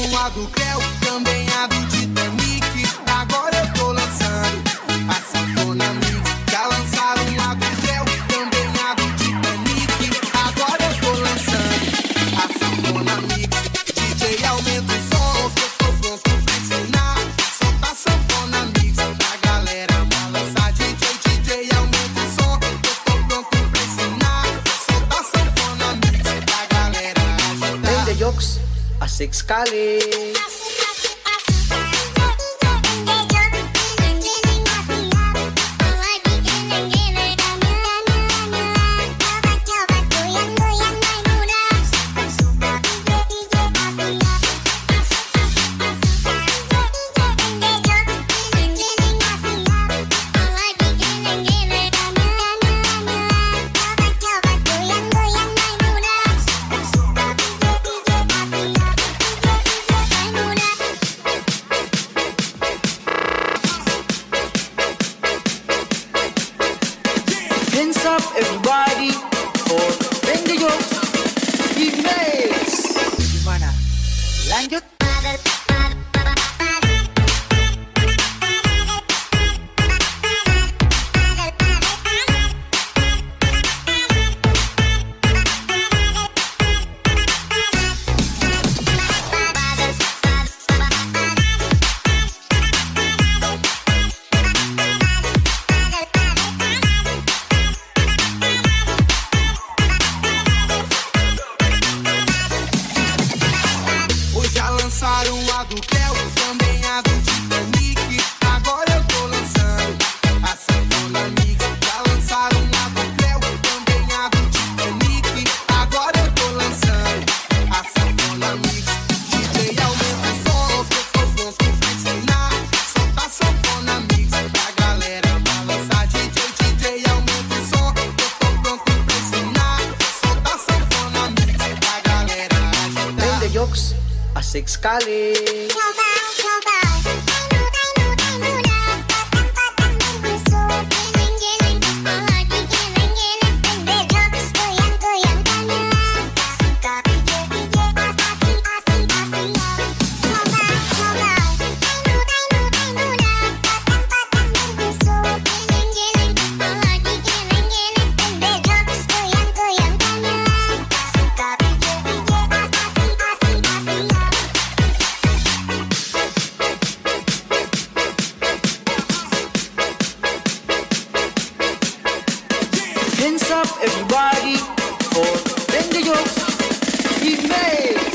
lançaram a do Creu, também a do Titanic. Agora eu tô lançando a Sanfona Mix. Já lançaram a do Creu, também a do Titanic. Agora eu tô lançando a Sanfona Mix. DJ, aumenta o som, que eu tô pronto pra ensinar. Solta a Sanfona Mix pra galera balançar. DJ, aumenta o som, que eu tô pronto pra ensinar. Solta a Sanfona Mix pra galera agitar. Vende jokes a Six Cali. Hands up everybody for Vende Jokes Remix. Gimana? Lanjut. Lançaram a do Creu, também a do Titanic. Agora eu tô lançando a Sanfona Mix. Já lançaram a do Creu, também a do Titanic. Agora eu tô lançando a Sanfona Mix. DJ, aumenta o som, que eu tô pronto pra ensinar. Solta a Sanfona Mix pra galera balançar. DJ, aumenta o som, que eu tô pronto pra ensinar. Solta a Sanfona Mix pra galera agitar. Vende Jokes a Six Cali. Hands up everybody for Vende Jokes Remix.